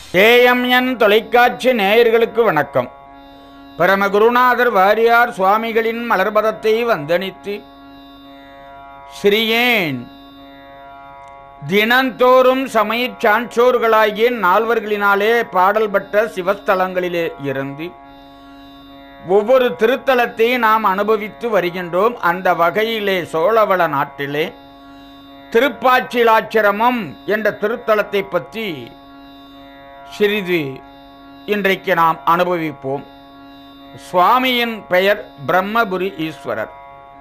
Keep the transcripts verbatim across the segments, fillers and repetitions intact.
AMN தொலைக்காட்சி நேயர்களுக்கு வணக்கம். பரமகுருநாதர் வாரியார் சுவாமிகளின் மலர்பதத்தை வந்தனித்து ஸ்ரீயேன் தினந்தோறும் சமயச் சான்றோர்களாகிய நால்வர்களினாலே பாடல் பெற்ற சிவஸ்தலங்களிலே இருந்து ஒவ்வொரு திருத்தலத்தை நாம் அனுபவித்து வருகின்றோம். அந்த வகையிலே சோழவள நாட்டிலே திருப்பாச்சிலாச்சிரமம் என்ற திருத்தலத்தை பற்றி சிறிது இன்றைக்கு நாம் அனுபவிப்போம். சுவாமியின் பெயர் பிரம்மபுரி ஈஸ்வரர்,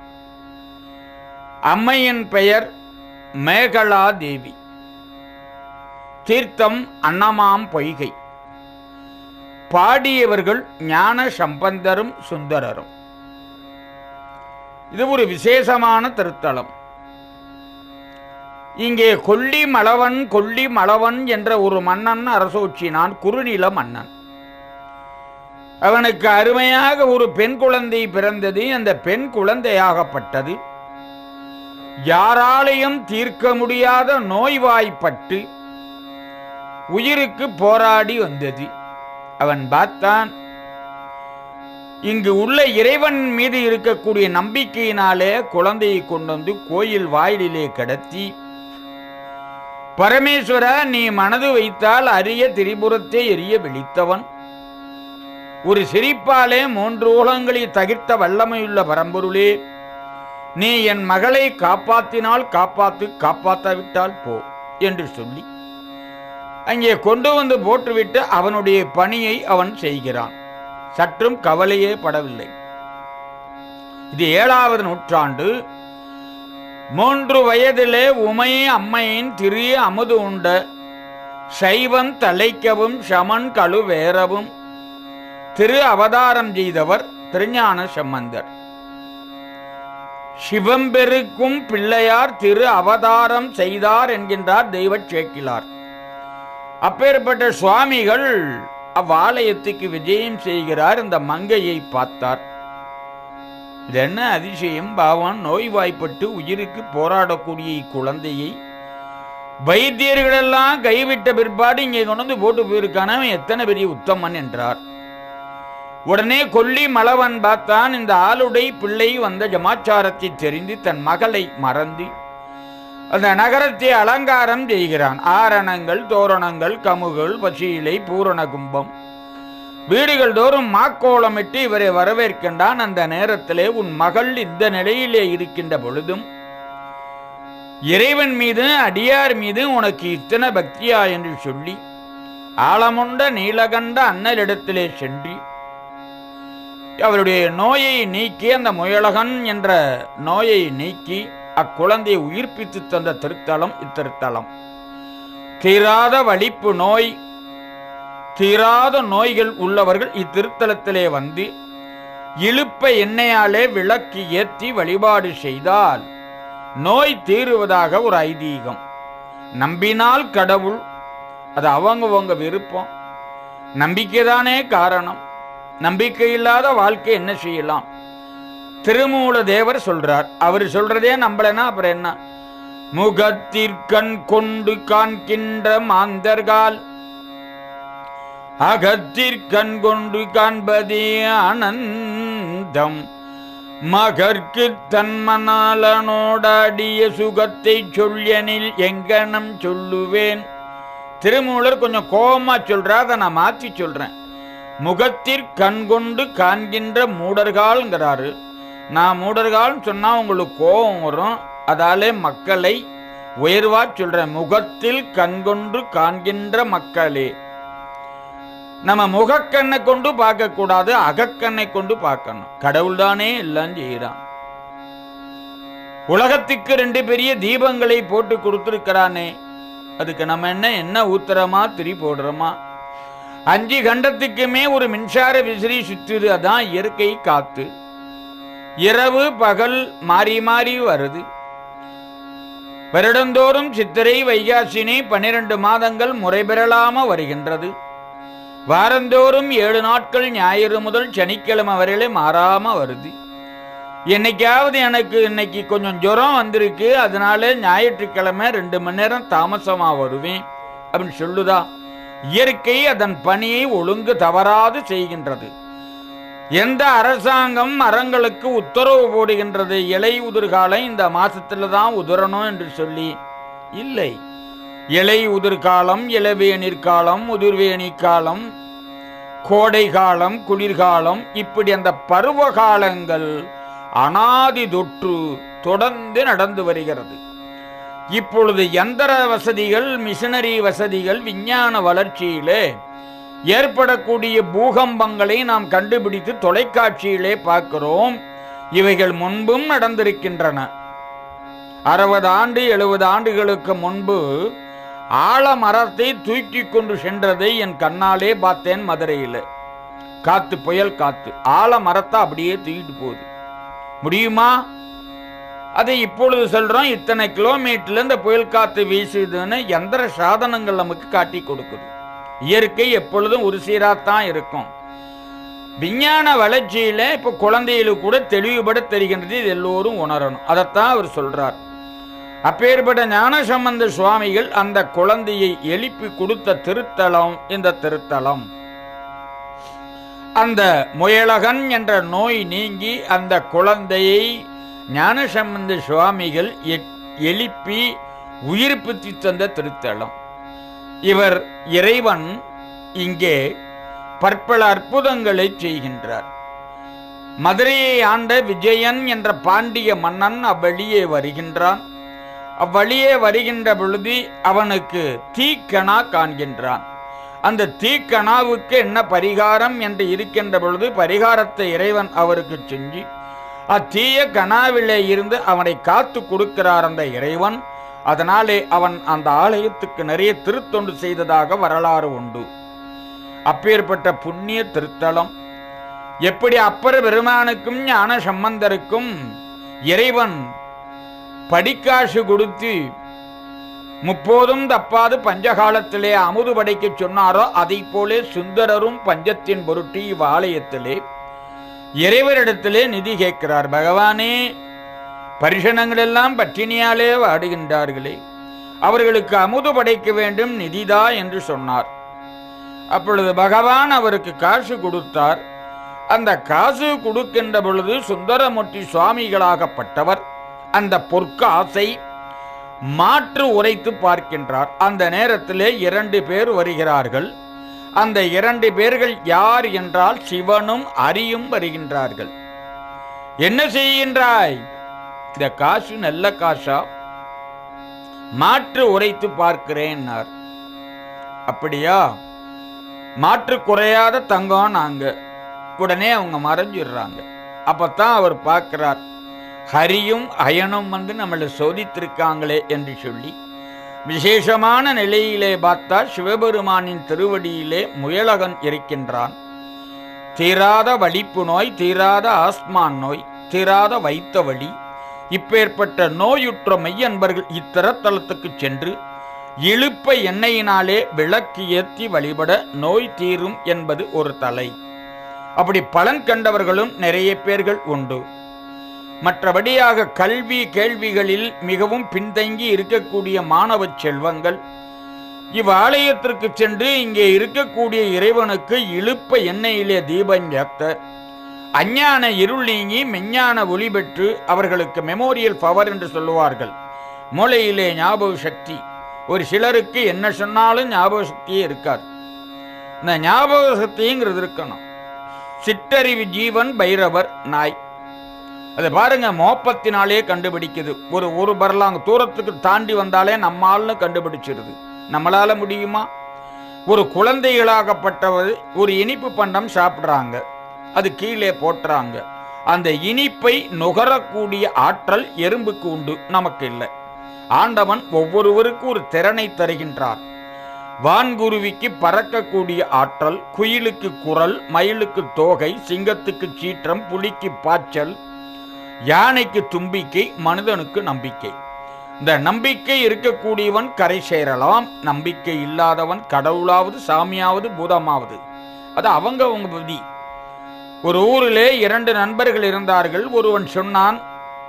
அம்மையின் பெயர் மேகலா தேவி, தீர்த்தம் அன்னமாம் பொய்கை, பாடியவர்கள் ஞான சம்பந்தரும் சுந்தரரும். இது ஒரு விசேஷமான திருத்தலம். இங்கே கொல்லி மலவன் கொல்லி மலவன் என்ற ஒரு மன்னன் அரசோச்சினான், குறுநில மன்னன். அவனுக்கு அருமையாக ஒரு பெண் குழந்தை பிறந்தது. அந்த பெண் குழந்தையாகப்பட்டது யாராலையும் தீர்க்க முடியாத நோய்வாய்ப்பட்டு உயிருக்கு போராடி வந்தது. அவன் பார்த்தான், இங்கு உள்ள இறைவன் மீது இருக்கக்கூடிய நம்பிக்கையினாலே குழந்தையை கொண்டு வந்து கோயில் வாயிலே கடத்தி, பரமேஸ்வரா, நீ மனது வைத்தால் அரிய திரிபுரத்தை எரிய விழித்தவன், ஒரு சிரிப்பாலே மூன்று உலகங்களை தகிர்த்த வல்லமையுள்ள பரம்பொருளே, நீ என் மகளை காப்பாற்றினால் காப்பாத்து, காப்பாற்றாவிட்டால் போ என்று சொல்லி அங்கே கொண்டு வந்து போட்டுவிட்டு அவனுடைய பணியை அவன் செய்கிறான். சற்றும் கவலையே படவில்லை. இது ஏழாவது நூற்றாண்டு. மூன்று வயதிலே உமை அம்மையின் திரு அமுது உண்ட சைவம் தலைக்கவும் சமன் கழுவேறவும் திரு அவதாரம் செய்தவர் திருஞான சம்பந்தர். சிவம்பெருக்கும் பிள்ளையார் திரு அவதாரம் செய்தார் என்கின்றார் தெய்வச் சேக்கிழார். அப்பேற்பட்ட சுவாமிகள் அவ்வாலயத்துக்கு விஜயம் செய்கிறார். இந்த மங்கையை பார்த்தார். இது என்ன அதிசயம்! பாவன் நோய்வாய்ப்பட்டு உயிருக்கு போராடக்கூடிய இக்குழந்தையை வைத்தியர்களெல்லாம் கைவிட்ட பிற்பாடு இங்கே கொண்டு வந்து போட்டு போயிருக்கான, எத்தனை பெரிய உத்தமன் என்றார். உடனே கொல்லி மலவன் பார்த்தான், இந்த ஆளுடை பிள்ளை வந்த ஜமாச்சாரத்தை தெரிந்து தன் மகளை மறந்து அந்த நகரத்தை அலங்காரம் செய்கிறான். ஆரணங்கள், தோரணங்கள், கமுகள், பசியிலை, பூரண கும்பம், வீடுகள் தோறும் மாக்கோளமிட்டு இவரை வரவேற்கின்றான். அந்த நேரத்திலே, உன் மகள் இந்த நிலையிலே இருக்கின்ற பொழுதும் இறைவன் மீது அடியார் மீது உனக்கு இத்தனை பக்தியா என்று சொல்லி ஆழமுண்ட நீலகண்ட அண்ணலிடத்திலே சென்று அவருடைய நோயை நீக்கி, அந்த முயலகன் என்ற நோயை நீக்கி அக்குழந்தையை உயிர்ப்பித்து தந்த திருத்தலம் இத்திருத்தலம். தீராத வலிப்பு நோய், தீராத நோய்கள் உள்ளவர்கள் இத்திருத்தலத்திலே வந்து இழுப்ப எண்ணெயாலே விளக்கு ஏற்றி வழிபாடு செய்தால் நோய் தீருவதாக ஒரு ஐதீகம். நம்பினால் கடவுள், அது அவங்கவங்க விருப்பம். நம்பிக்கைதானே காரணம். நம்பிக்கை இல்லாத வாழ்க்கை என்ன செய்யலாம்? திருமூல தேவர் சொல்றார். அவர் சொல்றதே நம்பலனா அப்புறம் என்ன? முகத்திற்கண் கொண்டு காண்கின்ற மாந்தர்கால் அகத்திற்கண் கொண்டு காண்பதே ஆனந்தம், மகர்க்கு தன்மனாலனோடாடிய சுகத்தை சொல்லியனில் எங்கனம் சொல்லுவேன். திருமூலர் கொஞ்சம் கோபமா சொல்றார், அதை நான் மாற்றி சொல்றேன். முகத்திற்கண் கொண்டு காண்கின்ற மூடர்கால்ங்கிறாரு. நான் மூடர்கால் சொன்னா உங்களுக்கு கோபம் வரும், அதாலே மக்களை உயர்வா சொல்றேன். முகத்தில் கண்கொண்டு காண்கின்ற மக்களே. நம்ம முகக்கண்ணை கொண்டு பார்க்க கூடாது, அகக்கண்ணை கொண்டு பார்க்கணும். கடவுள் தானே எல்லாம் செய்யறான். உலகத்துக்கு ரெண்டு பெரிய தீபங்களை போட்டு கொடுத்திருக்கிறானே, அதுக்கு நம்ம என்ன என்ன ஊத்துறோமா திரி போடுறோமா? அஞ்சு கண்டத்துக்குமே ஒரு மின்சார விசிறி சுற்றுது, அதான் இயற்கை காத்து. இரவு பகல் மாறி மாறி வருது. வருடந்தோறும் சித்திரை வைகாசினி பன்னிரண்டு மாதங்கள் முறை பெறலாம வருகின்றது. வாரந்தோறும் ஏழு நாட்கள் ஞாயிறு முதல் சனிக்கிழமை வரையிலே மாறாம வருது. என்னைக்காவது எனக்கு இன்னைக்கு கொஞ்சம் ஜுரம் வந்திருக்கு, அதனால ஞாயிற்றுக்கிழமை ரெண்டு மணி நேரம் தாமசமா வருவேன் அப்படின்னு சொல்லுதா? இயற்கை அதன் பணியை ஒழுங்கு தவறாது செய்கின்றது. எந்த அரசாங்கம் மரங்களுக்கு உத்தரவு போடுகின்றது இலை உதிர்காலம் இந்த மாசத்துல தான் உதிரணும் என்று சொல்லி? இல்லை. இலை உதிர்காலம், இளவேநீர் காலம், முதிர்வேணி காலம், கோடை காலம், குளிர்காலம், இப்படி அந்த பருவ காலங்கள் அனாதி தொற்று தொடர்ந்து நடந்து வருகிறது. இப்பொழுது யந்திர வசதிகள், மிஷினரி வசதிகள், விஞ்ஞான வளர்ச்சியிலே ஏற்படக்கூடிய பூகம்பங்களை நாம் கண்டுபிடித்து தொலைக்காட்சியிலே பார்க்கிறோம். இவைகள் முன்பும் நடந்திருக்கின்றன. அறுபது ஆண்டு எழுபது ஆண்டுகளுக்கு முன்பு ஆலமரத்தை தூக்கி கொண்டு சென்றதை என் கண்ணாலே பார்த்தேன். மதுரையில் காத்து, புயல் காத்து, ஆலமரத்தை அப்படியே தூக்கிட்டு போகுது. முடியுமா? அதை இப்பொழுது சொல்றோம், இத்தனை கிலோமீட்டர்ல இந்த புயல் காத்து வீசுதுன்னு எந்திர சாதனங்கள் நமக்கு காட்டி கொடுக்குது. இயற்கை எப்பொழுதும் ஒரு சீராத்தான் இருக்கும். விஞ்ஞான வளர்ச்சியில இப்ப குழந்தைகளுக்கு கூட தெளிவுபட தெரிகின்றது. இது எல்லோரும் உணரணும். அதைத்தான் அவர் சொல்றார். அப்பேற்பட்ட ஞானசம்பந்த சுவாமிகள் அந்த குழந்தையை எழுப்பி கொடுத்த திருத்தலம் இந்த திருத்தலம். அந்த முயலகன் என்ற நோய் நீங்கி அந்த குழந்தையை ஞானசம்பந்த சுவாமிகள் எழுப்பி உயிர்ப்பித்து தந்த திருத்தலம். இவர் இறைவன் இங்கே பற்பல அற்புதங்களை செய்கின்றார். மதுரையை ஆண்ட விஜயன் என்ற பாண்டிய மன்னன் அவ்வழியே வருகின்றான். அவ்வழியே வருகின்ற பொழுது அவனுக்கு தீக்கணா காண்கின்றான். அந்த தீக்கணாவுக்கு என்ன பரிகாரம் என்று இருக்கின்ற பொழுது பரிகாரத்தை இறைவன் அவருக்கு செஞ்சு அத்தீய கனாவிலே இருந்து அவனை காத்து கொடுக்கிறார் அந்த இறைவன். அதனாலே அவன் அந்த ஆலயத்துக்கு நிறைய திருத்தொண்டு செய்ததாக வரலாறு உண்டு. அப்பேற்பட்ட புண்ணிய திருத்தலம். எப்படி அப்பர் பெருமானுக்கும் ஞான சம்பந்தருக்கும் இறைவன் படிக்காசு கொடுத்து முப்போதும் தப்பாது பஞ்சகாலத்திலே அமுது படைக்க சொன்னாரோ அதை போலே சுந்தரரும் பஞ்சத்தின் பொருட்டு இவ்வாலயத்திலே இறைவரிடத்திலே நிதி கேட்கிறார். பகவானே, பரிசனங்கள் எல்லாம் பட்டினியாலே வாடுகின்றார்களே, அவர்களுக்கு அமுது படைக்க வேண்டும், நிதிதா என்று சொன்னார். அப்பொழுது பகவான் அவருக்கு காசு கொடுத்தார். அந்த காசு கொடுக்கின்ற பொழுது சுந்தரமூர்த்தி சுவாமிகளாகப்பட்டவர் அந்த பொற்காசை மாற்று உரைத்து பார்க்கின்றார். அந்த நேரத்திலே இரண்டு பேர் வருகிறார்கள். அந்த இரண்டு பேர்கள் யார் என்றால் சிவனும் அரியும் வருகின்றார்கள். என்ன செய்கின்றாய்? இந்த காசு நல்ல காசா? மாற்று உரைத்து பார்க்கிறேன். அப்படியா? மாற்று குறையாத தங்கம் நாங்க. உடனே அவங்க மறைஞ்சிடுறாங்க. அப்பத்தான் அவர் பார்க்கிறார், ஹரியும் அயனும் வந்து நம்மளை சோதித்திருக்காங்களே என்று சொல்லி விசேஷமான நிலையிலே பார்த்தா சிவபெருமானின் திருவடியிலே முயலகன் இருக்கின்றான். தீராத வலிப்பு நோய், தீராத ஆஸ்மான் நோய், தீராத வைத்த வலி, இப்பேற்பட்ட நோயுற்ற மெய்யன்பர்கள் இத்திரத்தலத்துக்கு சென்று இழுப்ப எண்ணெயினாலே விளக்கு ஏற்றி வழிபட நோய் தீரும் என்பது ஒரு தலை. அப்படி பலன் கண்டவர்களும் நிறைய பேர்கள் உண்டு. மற்றபடியாக கல்வி கேள்விகளில் மிகவும் பின்தங்கி இருக்கக்கூடிய மாணவ செல்வங்கள் இவ்வாலயத்திற்கு சென்று இங்கே இருக்கக்கூடிய இறைவனுக்கு இழுப்ப எண்ணெயிலே தீபம் ஏத்த அஞ்ஞான இருள் நீங்கி மெஞ்ஞான ஒளி பெற்று அவர்களுக்கு மெமோரியல் பவர் என்று சொல்லுவார்கள். மூளையிலே ஞாபக சக்தி. ஒரு சிலருக்கு என்ன சொன்னாலும் ஞாபக சக்தியே இருக்காது. இந்த ஞாபக சக்திங்கிறது இருக்கணும். சிற்றறிவு ஜீவன் பைரவர் நாய். அதை பாருங்க, மோப்பத்தினாலே கண்டுபிடிக்குது. ஒரு ஒரு பரலாங்க தூரத்துக்கு தாண்டி வந்தாலே நம்மால்னு கண்டுபிடிச்சிருது. நம்மளால முடியுமா? ஒரு குழந்தைகளாகப்பட்டவர் ஒரு இனிப்பு பண்டம் சாப்பிட்றாங்க, அது கீழே போட்டுறாங்க. அந்த இனிப்பை நுகரக்கூடிய ஆற்றல் எறும்புக்கு உண்டு, நமக்கு இல்லை. ஆண்டவன் ஒவ்வொருவருக்கும் ஒரு திறனை தருகின்றார். வான்குருவிக்கு பறக்கக்கூடிய ஆற்றல், குயிலுக்கு குரல், மயிலுக்கு தோகை, சிங்கத்துக்கு சீற்றம், புலிக்கு பாய்ச்சல், யானைக்கு தும்பிக்கை, மனிதனுக்கு நம்பிக்கை. இந்த நம்பிக்கை இருக்கக்கூடியவன் கரை சேரலாம், நம்பிக்கை இல்லாதவன் கடவுளாவது சாமியாவது பூதமாவது, அது அவங்க அவங்க விதி. ஒரு ஊரிலே இரண்டு நண்பர்கள் இருந்தார்கள். ஒருவன் சொன்னான்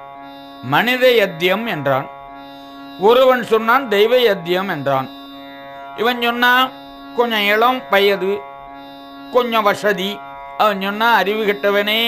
மனித யத்தியம் என்றான், ஒருவன் சொன்னான் தெய்வ யத்தியம் என்றான். இவன் சொன்னான் கொஞ்சம் இளம் வயது, கொஞ்சம் வசதி. அவன் சொன்னா, அறிவு கெட்டவனே,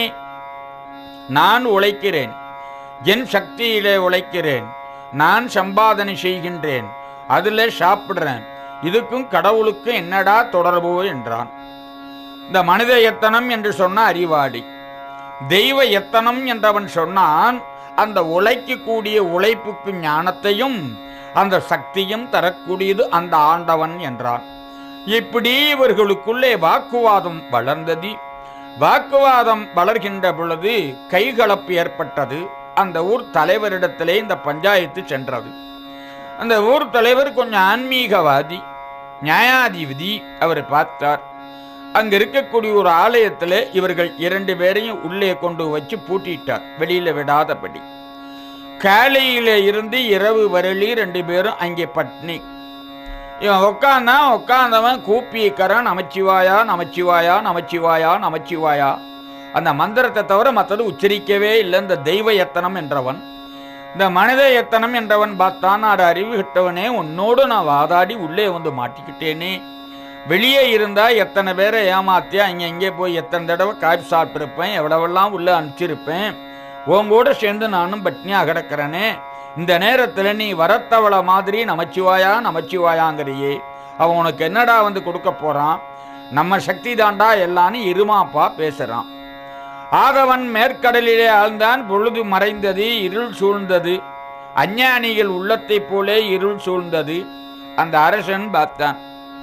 நான் உழைக்கிறேன், என் சக்தியிலே உழைக்கிறேன், நான் சம்பாதனை செய்கின்றேன், அதில் சாப்பிடுறேன், இதுக்கும் கடவுளுக்கும் என்னடா தொடர்பு என்றான். இந்த மனித எத்தனம் என்று சொன்ன அறிவாளி. தெய்வ எத்தனம் என்றவன் சொன்னான், அந்த உழைக்கக்கூடிய உழைப்புக்கு ஞானத்தையும் அந்த சக்தியும் தரக்கூடியது அந்த ஆண்டவன் என்றான். இப்படி இவர்களுக்குள்ளே வாக்குவாதம் வளர்ந்தது. வாக்குவாதம் வளர்கின்ற பொழுது கைகலப்பு ஏற்பட்டது. அந்த ஊர் தலைவரிடத்திலே இந்த பஞ்சாயத்து சென்றது. அந்த ஊர் தலைவர் கொஞ்சம் ஆன்மீகவாதி, நியாயாதிபதி. அவர் பார்த்தார், அங்க இருக்கக்கூடிய ஒரு ஆலயத்தில் இவர்கள் இரண்டு பேரையும் உள்ளே கொண்டு வச்சு பூட்டிட்டார், வெளியில விடாதபடி. காலையில இருந்து இரவு வரலி ரெண்டு பேரும் அங்கே பட்னி. இவன் உட்காந்தான், உட்காந்தவன் கூப்பியக்கரன் நமச்சிவாயா நமச்சிவாயா நமச்சிவாயா நமச்சிவாயா, அந்த மந்திரத்தை தவிர மற்றது உச்சரிக்கவே இல்லை. இந்த தெய்வ எத்தனம் என்றவன். இந்த மனித எத்தனம் என்றவன் பார்த்தான், அது அறிவு கிட்டவனே, உன்னோடு நான் வாதாடி உள்ளே வந்து மாட்டிக்கிட்டேனே, வெளியே இருந்தா எத்தனை பேரை ஏமாத்தியா இங்கே இங்கே போய் எத்தனை தடவை காய்ச்சி சாப்பிட்ருப்பேன், எவ்வளவெல்லாம் உள்ளே அனுப்பிச்சிருப்பேன், உங்கூட சேர்ந்து நானும் பட்னியாக கிடக்கிறேனே, இந்த நேரத்தில் நீ வரத்தவளை மாதிரி நமச்சிவாயா நமச்சிவாயாங்கிறியே, அவன் உனக்கு என்னடா வந்து கொடுக்க போகிறான், நம்ம சக்தி தாண்டா எல்லான்னு இருமாப்பா பேசுகிறான். ஆதவன் மேற்கடலிலே ஆழ்ந்தான், பொழுது மறைந்தது, இருள் சூழ்ந்தது, அஞ்ஞானிகள் உள்ளத்தை போலே இருள் சூழ்ந்தது. அந்த அரசன் பார்த்தான்,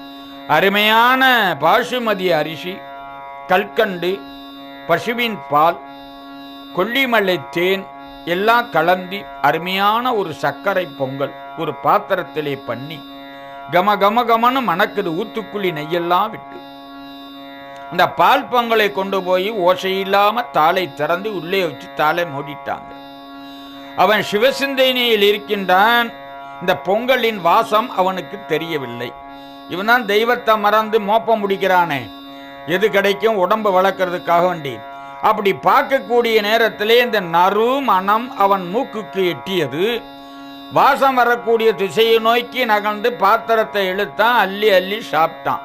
அருமையான பாசுமதி அரிசி, கல்கண்டு, பசுவின் பால், கொல்லிமலை தேன் எல்லாம் கலந்து அருமையான ஒரு சர்க்கரை பொங்கல் ஒரு பாத்திரத்திலே பண்ணி கம கம கமன்னு மணக்குது, ஊத்துக்குழி நெய்யெல்லாம் விட்டு. அந்த பால் பொங்கலை கொண்டு போய் ஓசையில்லாம தாளை திறந்து உள்ளே வச்சு தாளை மூடிட்டாங்க. அவன் சிவசிந்தனையில் இருக்கின்றான். இந்த பொங்கலின் வாசம் அவனுக்கு தெரியவில்லை. இவன் தான் தெய்வத்தை மறந்து மோப்பம் முடிக்கிறானே, எது கிடைக்கும் உடம்பு வளர்க்கறதுக்காக வேண்டி. அப்படி பார்க்கக்கூடிய நேரத்திலே இந்த நறு மனம் அவன் மூக்குக்கு எட்டியது. வாசம் வரக்கூடிய திசையை நோக்கி நகர்ந்து பாத்திரத்தை இழுத்தான், அள்ளி அள்ளி சாப்பிட்டான்.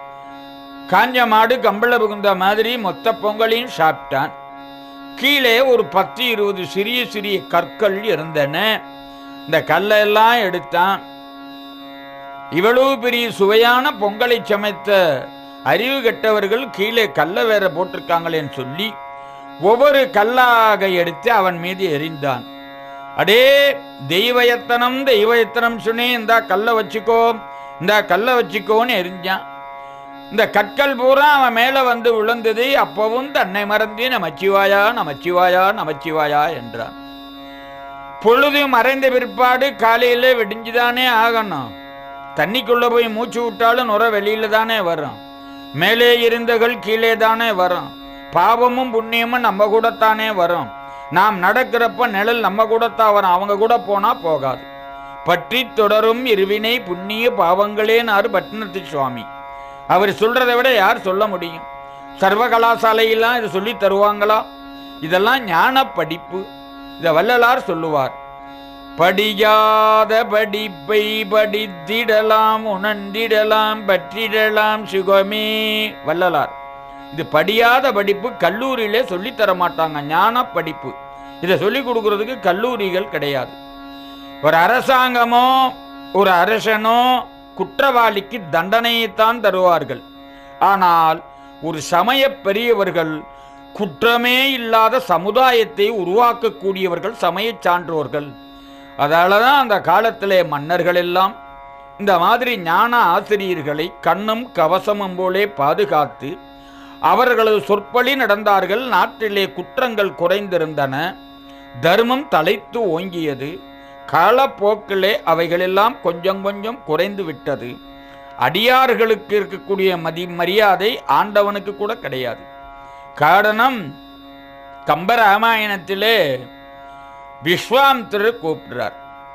காஞ்ச மாடு கம்பள புகுந்த மாதிரி மொத்த பொங்கலையும் சாப்பிட்டான். கீழே ஒரு பத்து இருபது சிறிய சிறிய கற்கள் இருந்தன. இந்த கல்லெல்லாம் எடுத்தான். இவ்வளவு பெரிய சுவையான பொங்கலை சமைத்த அறிவு கெட்டவர்கள் கீழே கல்லை வேற போட்டிருக்காங்களேன்னு சொல்லி ஒவ்வொரு கல்லாக எடுத்து அவன் மீது எறிந்தான். அடே தெய்வயத்தனம் தெய்வயத்தனம் சொன்னே, இந்த கல்லை வச்சுக்கோ இந்த கல்லை வச்சுக்கோன்னு எரிஞ்சான். இந்த கற்கள் பூரா அவன் மேல வந்து விழுந்தது. அப்பவும் தன்னை மறந்து நமச்சிவாயா நமச்சிவாயா நமச்சிவாயா என்றான். பொழுது மறைந்த பிற்பாடு காலையில விடிஞ்சுதானே ஆகணும். தண்ணிக்குள்ள போய் மூச்சு விட்டாலும் நுர வெளியில தானே வரும். மேலே இருந்தகள் கீழே தானே வரும். பாவமும் புண்ணியமும் நம்ம கூடத்தானே வரும். நாம் நடக்கிறப்ப நிழல் நம்ம கூடத்தான் வரும், அவங்க கூட போனா போகாது. பற்றி தொடரும் இருவினை புண்ணிய பாவங்களேனாரு பட்டினத்து சுவாமி. அவர் சொல்றதை விட யார் சொல்ல முடியும்? சர்வ கலாசாலையெல்லாம் இதை சொல்லி தருவாங்களா? இதெல்லாம் ஞான படிப்பு. இதை வள்ளலார் சொல்லுவார், படியாத படிப்பை படித்திடலாம் உணர்ந்திடலாம் பற்றிடலாம் சுகமே. வள்ளலார். இது படியாத படிப்பு கல்லூரியிலே சொல்லித்தர மாட்டாங்க, ஞான படிப்பு. இதை சொல்லிக் கொடுக்கறதுக்கு கல்லூரிகள் கிடையாது. ஒரு அரசாங்கமோ ஒரு அரசனோ குற்றவாளிக்கு தண்டனையைத்தான் தருவார்கள். ஆனால் ஒரு சமய பெரியவர்கள் குற்றமே இல்லாத சமுதாயத்தை உருவாக்கக்கூடியவர்கள் சமய சான்றோர்கள். அதால தான் அந்த காலத்திலே மன்னர்கள் எல்லாம் இந்த மாதிரி ஞான ஆசிரியர்களை கண்ணும் கவசமும் போலே பாதுகாத்து அவர்களது சொற்படி நடந்தார்கள். நாட்டிலே குற்றங்கள் குறைந்திருந்தன, தர்மம் தலைத்து ஓங்கியது. காலப்போக்கிலே அவைகளெல்லாம் கொஞ்சம் கொஞ்சம் குறைந்து விட்டது. அடியார்களுக்கு இருக்கக்கூடிய மதி மரியாதை ஆண்டவனுக்கு கூட கிடையாது. காரணம், கம்பராமாயணத்திலே விஸ்வாமித்திரர் கூப்பிடுறார்,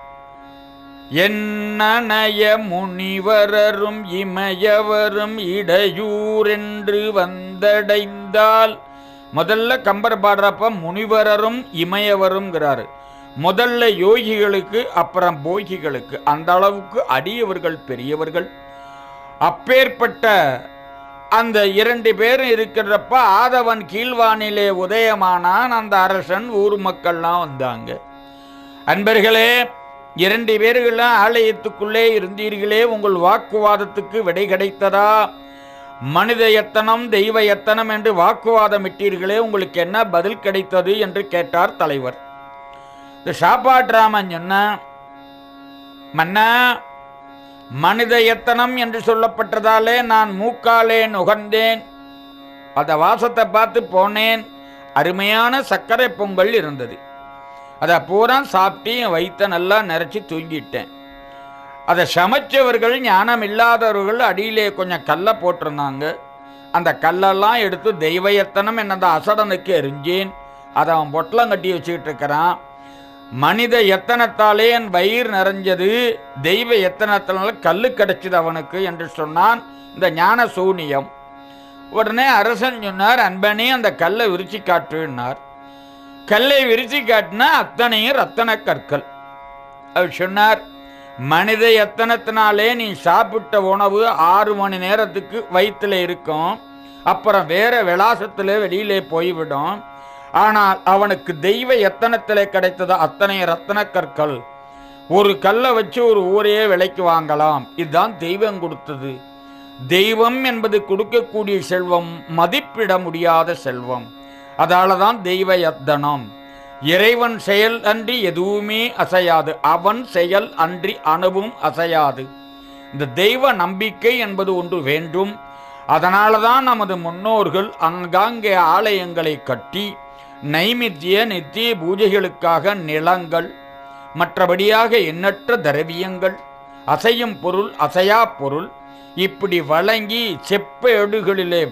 என்னனைய முனிவரரும் இமயவரும் இடையூரென்று வந்தடைந்தால். முதல்ல கம்பர் பாடுறப்ப முனிவரரும் இமயவரும்ங்கிறாரு. முதல்ல யோகிகளுக்கு, அப்புறம் போகிகளுக்கு. அந்த அளவுக்கு அடியவர்கள் பெரியவர்கள். அப்பேற்பட்ட அந்த இரண்டு பேரும் இருக்கிறப்ப ஆதவன் கீழ்வானிலே உதயமானான். அந்த அரசன் ஊர் மக்கள்லாம் வந்தாங்க. அன்பர்களே, இரண்டு பேர்களும் ஆலயத்துக்குள்ளே இருந்தீர்களே, உங்கள் வாக்குவாதத்துக்கு விடை கிடைத்ததா? மனித எத்தனம் தெய்வ எத்தனம் என்று வாக்குவாதம் இட்டீர்களே, உங்களுக்கு என்ன பதில் கிடைத்தது என்று கேட்டார் தலைவர். இந்த சாப்பாட்ராமன் சொன்ன, மன்னா, மனித எத்தனம் என்று சொல்லப்பட்டதாலே நான் மூக்காலே நுகர்ந்தேன். அந்த வாசத்தை பார்த்து போனேன். அருமையான சர்க்கரை பொங்கல் இருந்தது. அதை பூரா சாப்பிட்டு என் வயிற்ற நல்லா நிறைச்சி தூங்கிட்டேன். அதை சமைச்சவர்கள் ஞானம் இல்லாதவர்கள் அடியிலே கொஞ்சம் கல்லை போட்டிருந்தாங்க. அந்த கல்லெல்லாம் எடுத்து தெய்வ எத்தனம் என்னது அசடனுக்கு எரிஞ்சேன். அதை அவன் பொட்டலம் கட்டி வச்சுக்கிட்டு இருக்கிறான். மனித எத்தனத்தாலே என் வயிறு நிறைஞ்சது, தெய்வ எத்தனத்தினால கல்லு கிடைச்சது அவனுக்கு என்று சொன்னான் இந்த ஞான சூனியம். உடனே அரசன் சொன்னார், அன்பனே அந்த கல்லை விரிச்சு காட்டுனார். கல்லை விரிச்சு காட்டினா அத்தனையும் ரத்தன கற்கள். அவர் சொன்னார், மனித எத்தனத்தினாலே நீ சாப்பிட்ட உணவு ஆறு மணி நேரத்துக்கு வயிற்றுல இருக்கும், அப்புறம் வேற விலாசத்துல வெளியிலே போய்விடும். ஆனால் அவனுக்கு தெய்வ எத்தனத்திலே கிடைத்தது அத்தனை ரத்தன கற்கள். ஒரு கல்லை வச்சு ஒரு ஊரையே விலைக்கு வாங்கலாம். இதுதான் தெய்வம் கொடுத்தது. தெய்வம் என்பது கொடுக்கக்கூடிய செல்வம் மதிப்பிட முடியாத செல்வம். அதால தான் தெய்வ எத்தனம். இறைவன் செயல் அன்றி எதுவுமே அசையாது, அவன் செயல் அன்றி அணுவும் அசையாது. இந்த தெய்வ நம்பிக்கை என்பது ஒன்று வேண்டும். அதனால தான் நமது முன்னோர்கள் அங்காங்கே ஆலயங்களை கட்டி நைமித்திய நித்திய பூஜைகளுக்காக நிலங்கள், மற்றபடியாக எண்ணற்ற திரவியங்கள், அசையும் பொருள் அசையா பொருள் இப்படி வழங்கி செப்பேடுகளிலே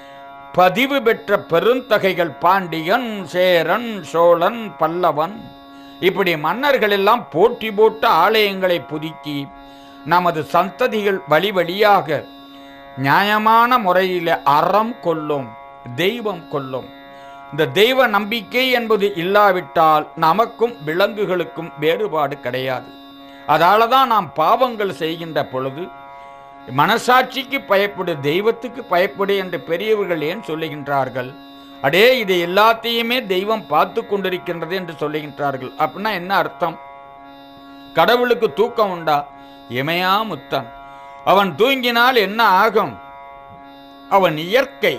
பதிவு பெற்ற பெருந்தகைகள் பாண்டியன், சேரன், சோழன், பல்லவன் இப்படி மன்னர்கள் எல்லாம் போட்டி போட்டு ஆலயங்களை புதுக்கி நமது சந்ததிகள் வழி வழியாக நியாயமான முறையில் அறம் கொள்ளும், தெய்வம் கொள்ளும். இந்த தெய்வ நம்பிக்கை என்பது இல்லாவிட்டால் நமக்கும் விலங்குகளுக்கும் வேறுபாடு கிடையாது. அதால தான் நாம் பாவங்கள் செய்கின்ற பொழுது மனசாட்சிக்கு பயப்படு, தெய்வத்துக்கு பயப்படு என்று பெரியவர்கள் ஏன் சொல்லுகின்றார்கள்? அடே, இது எல்லாத்தையுமே தெய்வம் பார்த்து கொண்டிருக்கின்றது என்று சொல்லுகின்றார்கள். அப்படின்னா என்ன அர்த்தம்? கடவுளுக்கு தூக்கம் உண்டா? இமையா முத்தன். அவன் தூங்கினால் என்ன ஆகும்? அவன் இயற்கை.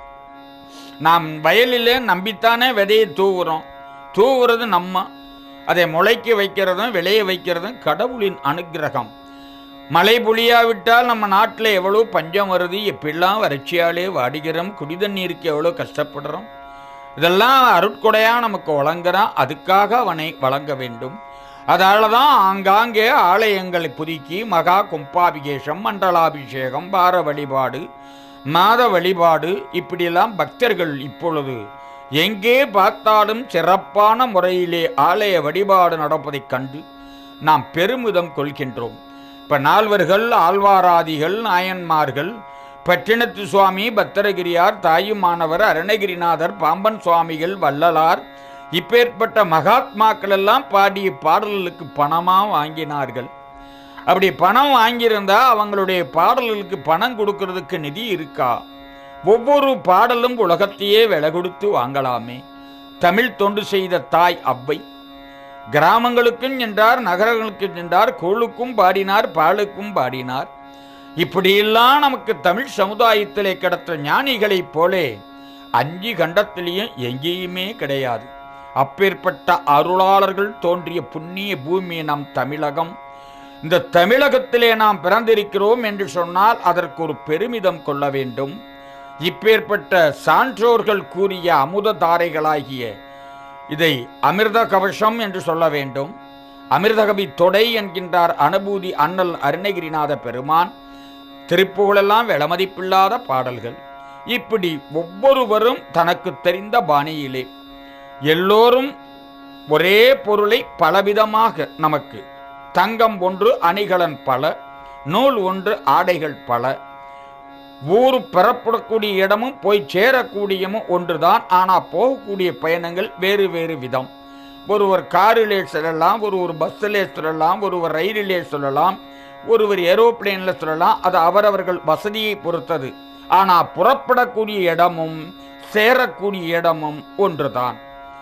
நாம் வயலிலே நம்பித்தானே விதையை தூவுறோம். தூவுறது நம்ம, அதை முளைக்க வைக்கிறதும் விளைய வைக்கிறதும் கடவுளின் அனுகிரகம். மழை பொழியாவிட்டால் நம்ம நாட்டில் எவ்வளோ பஞ்சம் வருது, எப்படிலாம் வறட்சியாலே வாடுகிறோம், குடிதண்ணீருக்கு எவ்வளோ கஷ்டப்படுறோம். இதெல்லாம் அருட்கொடையாக நமக்கு வழங்குறான். அதுக்காக அவனை வழங்க வேண்டும். அதனால தான் ஆங்காங்கே ஆலயங்களை புதுக்கி மகா கும்பாபிஷேகம், மண்டலாபிஷேகம், வார வழிபாடு, மாத வழிபாடு இப்படியெல்லாம் பக்தர்கள் இப்பொழுது எங்கே பார்த்தாலும் சிறப்பான முறையிலே ஆலய வழிபாடு நடப்பதைக் கண்டு நாம் பெருமிதம் கொள்கின்றோம். இப்போ நால்வர்கள், ஆழ்வாராதிகள், நாயன்மார்கள், பட்டினத்து சுவாமி, பத்திரகிரியார், தாயுமானவர், அருணகிரிநாதர், பாம்பன் சுவாமிகள், வள்ளலார் இப்பேற்பட்ட மகாத்மாக்கள் எல்லாம் பாடிய பாடல்களுக்கு பணமாக வாங்கினார்கள். அப்படி பணம் வாங்கியிருந்தா அவங்களுடைய பாடல்களுக்கு பணம் கொடுக்கறதுக்கு நிதி இருக்கா? ஒவ்வொரு பாடலும் உலகத்தையே விலை கொடுத்து வாங்கலாமே. தமிழ் தொண்டு செய்த தாய் அவ்வை கிராமங்களுக்கும் சென்றார், நகரங்களுக்கும் சென்றார், கோளுக்கும் பாடினார், பாலுக்கும் பாடினார். இப்படியெல்லாம் நமக்கு தமிழ் சமுதாயத்திலே கிடைத்த ஞானிகளைப் போலே அஞ்சு கண்டத்திலேயும் எங்கேயுமே கிடையாது. அப்பேற்பட்ட அருளாளர்கள் தோன்றிய புண்ணிய பூமி நம் தமிழகம். இந்த தமிழகத்திலே நாம் பிறந்திருக்கிறோம் என்று சொன்னால் அதற்கு ஒரு பெருமிதம் கொள்ள வேண்டும். இப்பேற்பட்ட சான்றோர்கள் கூறிய அமுத தாரைகளாகிய இதை அமிர்த கவசம் என்று சொல்ல வேண்டும். அமிர்தகவி தொடை என்கின்றார் அனுபூதி அண்ணல் அருணகிரிநாத பெருமான். திருப்புகளெல்லாம் விலமதிப்பில்லாத பாடல்கள். இப்படி ஒவ்வொருவரும் தனக்கு தெரிந்த பாணியிலே எல்லோரும் ஒரே பொருளை பலவிதமாக நமக்கு, தங்கம் ஒன்று அணிகலன் பல, நூல் ஒன்று ஆடைகள் பல, ஊர் பெறப்படக்கூடிய இடமும் போய் சேரக்கூடியமும் ஒன்றுதான். ஆனால் போகக்கூடிய பயணங்கள் வேறு வேறு விதம். ஒருவர் காரிலே செல்லலாம், ஒருவர் பஸ்ஸிலே செல்லலாம், ஒருவர் ரயிலிலே சொல்லலாம், ஒருவர் ஏரோப்ளேனில் சொல்லலாம், அது அவரவர்கள் வசதியை பொறுத்தது. ஆனால் புறப்படக்கூடிய இடமும் சேரக்கூடிய இடமும் ஒன்றுதான்.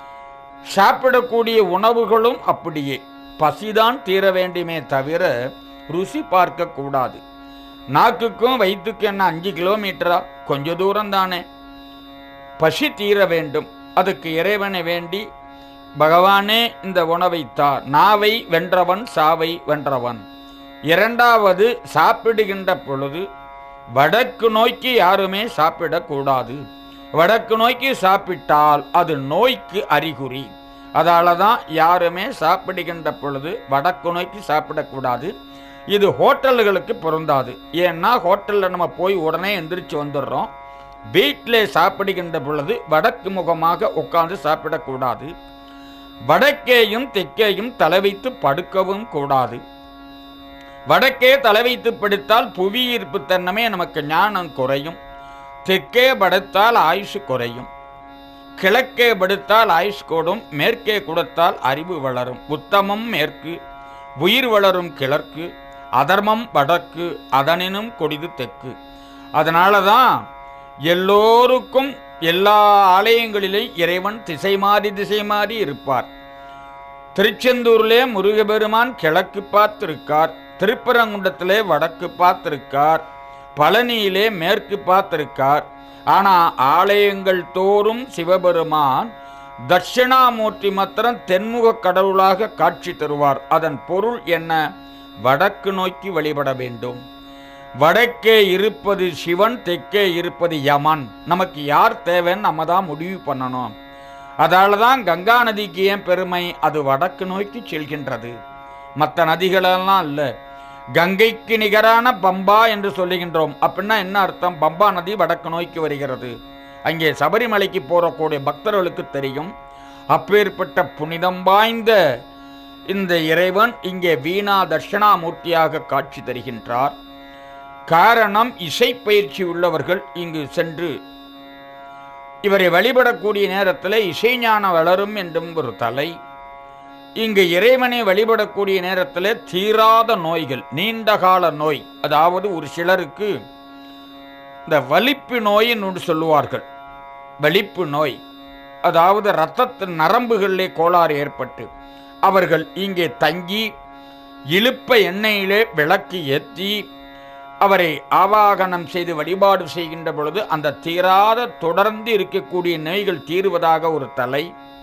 சாப்பிடக்கூடிய உணவுகளும் அப்படியே. பசிதான் தீர வேண்டுமே தவிர ருசி பார்க்க கூடாது. நாக்குக்கும் வயிற்றுக்கும் என்ன அஞ்சு கிலோமீட்டரா? கொஞ்ச தூரம் தானே. பசி தீர வேண்டும். அதுக்கு இறைவனை வேண்டி, பகவானே இந்த உணவை தா. நாவை வென்றவன் சாவை வென்றவன். இரண்டாவது, சாப்பிடுகின்ற பொழுது வடக்கு நோக்கி யாருமே சாப்பிடக்கூடாது. வடக்கு நோக்கி சாப்பிட்டால் அது நோய்க்கு அறிகுறி. அதால தான் யாருமே சாப்பிடுகின்ற பொழுது வடக்கு நோக்கி சாப்பிடக்கூடாது. இது ஹோட்டல்களுக்கு பொருந்தாது. ஏன்னா ஹோட்டலில் நம்ம போய் உடனே எந்திரிச்சு வந்துடுறோம். வீட்டில் சாப்பிடுகின்ற பொழுது வடக்கு முகமாக உட்கார்ந்து சாப்பிடக்கூடாது. வடக்கேயும் தெற்கேயும் தலை வைத்து படுக்கவும் கூடாது. வடக்கே தலை வைத்து படுத்தால் புவியீர்ப்பு தன்மை நமக்கு ஞானம் குறையும். தெற்கே படுத்தால் ஆயுசு குறையும். கிழக்கே படுத்தால் ஆயுஷ் கூடும். மேற்கே கொடுத்தால் அறிவு வளரும். உத்தமம் மேற்கு, உயிர் வளரும் கிழக்கு, அதர்மம் வடக்கு, அதனினும் கொடிது தெற்கு. அதனால தான் எல்லோருக்கும் எல்லா ஆலயங்களிலும் இறைவன் திசை மாறி திசை மாறி இருப்பார். திருச்செந்தூரிலே முருகபெருமான் கிழக்கு பார்த்திருக்கார். திருப்பரங்குன்றத்திலே வடக்கு பார்த்திருக்கார். பழனியிலே மேற்கு பார்த்திருக்கார். ஆனால் ஆலயங்கள் தோறும் சிவபெருமான் தட்சிணாமூர்த்தி மாத்திரம் தென்முக கடவுளாக காட்சி தருவார். அதன் பொருள் என்ன? வடக்கு நோக்கி வழிபட வேண்டும். வடக்கே இருப்பது சிவன், தெற்கே இருப்பது யமன். நமக்கு யார் தேவைன்னு நம்ம தான் முடிவு பண்ணணும். அதால தான் கங்கா நதிக்கு ஏன் பெருமை? அது வடக்கு நோக்கி செல்கின்றது. மற்ற நதிகளெல்லாம் இல்லை. கங்கைக்கு நிகரான பம்பா என்று சொல்லுகின்றோம். அப்படின்னா என்ன அர்த்தம்? பம்பா நதி வடக்கு நோக்கி வருகிறது. அங்கே சபரிமலைக்கு போறக்கூடிய பக்தர்களுக்கு தெரியும். அப்பேற்பட்ட புனிதம் வாய்ந்த இந்த இறைவன் இங்கே வீணா தட்சிணாமூர்த்தியாக காட்சி தருகின்றார். காரணம், இசை பயிற்சி உள்ளவர்கள் இங்கு சென்று இவரை வழிபடக்கூடிய நேரத்தில் இசைஞானம் வளரும் என்றும் ஒரு தலை. இங்கு இறைவனை வழிபடக்கூடிய நேரத்தில் தீராத நோய்கள், நீண்டகால நோய், அதாவது ஒரு சிலருக்கு இந்த வலிப்பு நோய் என்று சொல்லுவார்கள். வலிப்பு நோய், அதாவது இரத்தத்தின் நரம்புகளிலே கோளாறு ஏற்பட்டு அவர்கள் இங்கே தங்கி இழுப்ப எண்ணெயிலே விளக்கு ஏற்றி அவரை ஆவாகனம் செய்து வழிபாடு செய்கின்ற பொழுது அந்த தீராத தொடர்ந்து இருக்கக்கூடிய நோய்கள் தீர்வதாக ஒரு தலை.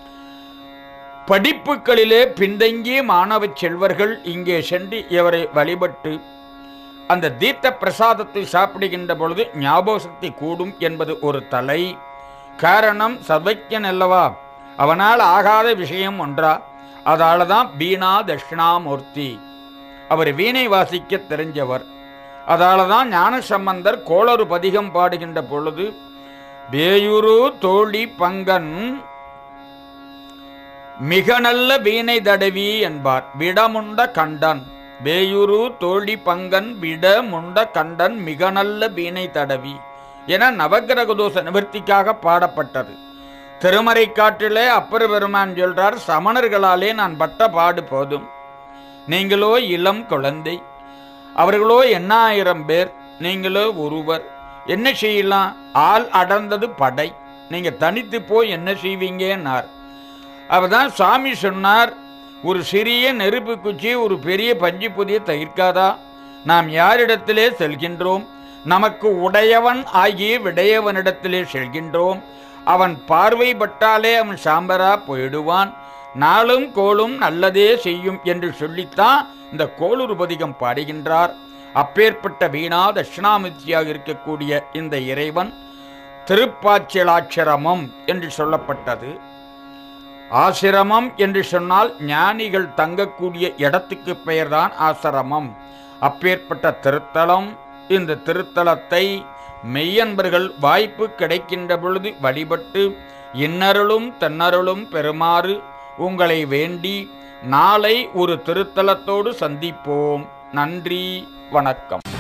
படிப்புகளிலே பின்தங்கிய மாணவ செல்வர்கள் இங்கே சென்று இவரை வழிபட்டு அந்த தீர்த்த பிரசாதத்தை சாப்பிடுகின்ற பொழுது ஞாபக சக்தி கூடும் என்பது ஒரு தலை. காரணம், சர்வஜன் அல்லவா, அவனால் ஆகாத விஷயம் ஒன்றா. அதால தான் வீணா தட்சிணாமூர்த்தி. அவர் வீணை வாசிக்க தெரிஞ்சவர். அதால தான் ஞானசம்பந்தர் கோளறு பதிகம் பாடுகின்ற பொழுது வேயுரு தோழி பங்கன் மிக நல்ல வீணை தடவி என்பார். விடமுண்ட கண்டன். வேயுரு தோழி பங்கன் விடமுண்ட கண்டன் மிக நல்ல வீணை தடவி என நவக்கிரக தோஷ நிவர்த்திக்காக பாடப்பட்டது. திருமறை காட்டிலே அப்பர் பெருமான் சொல்றார், சமணர்களாலே நான் பட்ட பாடு போதும், நீங்களோ இளம் குழந்தை, அவர்களோ எண்ணாயிரம் பேர், நீங்களோ ஒருவர், என்ன செய்யலாம்? ஆள் அடர்ந்தது படை, நீங்க தனித்து போய் என்ன செய்வீங்கன்னார். அப்பதான் சாமி சொன்னார், ஒரு சிறிய நெருப்பு குச்சி ஒரு பெரிய பஞ்சு புதிய தயிர்க்காதா? நாம் யாரிடத்திலே செல்கின்றோம்? நமக்கு உடையவன் ஆகிய விடையவனிடத்திலே செல்கின்றோம். அவன் பார்வை பட்டாலே அவன் சாம்பரா போயிடுவான். நாளும் கோளும் நல்லதே செய்யும் என்று சொல்லித்தான் இந்த கோளூர் பதிகம் பாடுகின்றார். அப்பேற்பட்ட வீணா தட்சிணாமூர்த்தியாக இருக்கக்கூடிய இந்த இறைவன் திருப்பாச்சிலாச்சிரமம் என்று சொல்லப்பட்டது. ஆசிரமம் என்று சொன்னால் ஞானிகள் தங்கக்கூடிய இடத்துக்கு பெயர்தான் ஆசிரமம். அப்பேற்பட்ட திருத்தலம். இந்த திருத்தலத்தை மெய்யன்பர்கள் வாய்ப்பு கிடைக்கின்ற பொழுது வழிபட்டு இன்னருளும் தன்னருளும் பெறுமாறு உங்களை வேண்டி நாளை ஒரு திருத்தலத்தோடு சந்திப்போம். நன்றி, வணக்கம்.